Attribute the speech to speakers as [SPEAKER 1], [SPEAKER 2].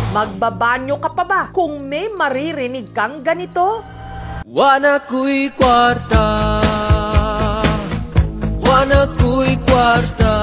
[SPEAKER 1] Magbabanyo ka pa ba kung may maririnig kang ganito?
[SPEAKER 2] Wana ku'y kwarta, wana ku'y kwarta.